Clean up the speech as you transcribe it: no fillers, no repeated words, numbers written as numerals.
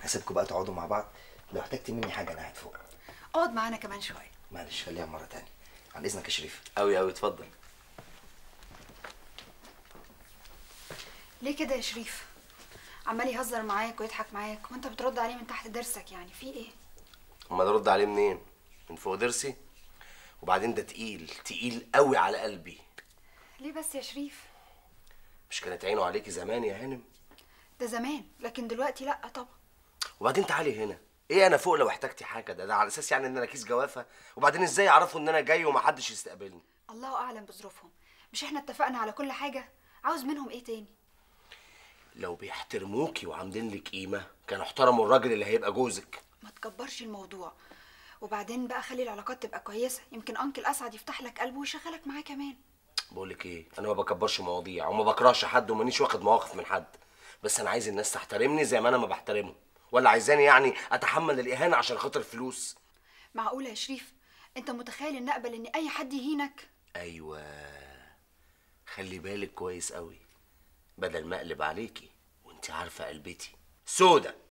هسيبكم بقى تقعدوا مع بعض، لو احتجتي مني حاجه انا قاعد فوق. اقعد معانا كمان شويه. معلش خليها مره تانية. عن اذنك يا شريف. قوي قوي، اتفضل. ليه كده يا شريف؟ عمال يهزر معاك ويضحك معاك وانت بترد عليه من تحت ضرسك، يعني في ايه؟ امال ارد عليه منين؟ من فوق ضرسي؟ وبعدين ده تقيل تقيل قوي على قلبي. ليه بس يا شريف؟ مش كانت عينه عليكي زمان يا هانم؟ ده زمان، لكن دلوقتي لا طبعا. وبعدين تعالي هنا. ايه انا فوق لو احتجتي حاجه؟ ده على اساس يعني ان انا كيس جوافه؟ وبعدين ازاي يعرفوا ان انا جاي ومحدش يستقبلني؟ الله اعلم بظروفهم. مش احنا اتفقنا على كل حاجه؟ عاوز منهم ايه تاني؟ لو بيحترموكي وعاملين لك قيمه كانوا احترموا الراجل اللي هيبقى جوزك. ما تكبرش الموضوع. وبعدين بقى خلي العلاقات تبقى كويسه، يمكن انكل اسعد يفتح لك قلبه ويشغلك معاه كمان. بقول لك ايه، انا ما بكبرش مواضيع وما بكرهش حد ومانيش واخد مواقف من حد، بس انا عايز الناس تحترمني زي ما انا ما بحترمهم. ولا عايزاني يعني اتحمل الاهانه عشان خاطر الفلوس؟ معقوله يا شريف؟ انت متخيل ان اقبل ان اي حد يهينك؟ ايوه، خلي بالك كويس قوي، بدل ما اقلب عليكي وانت عارفه قلبتي سودا.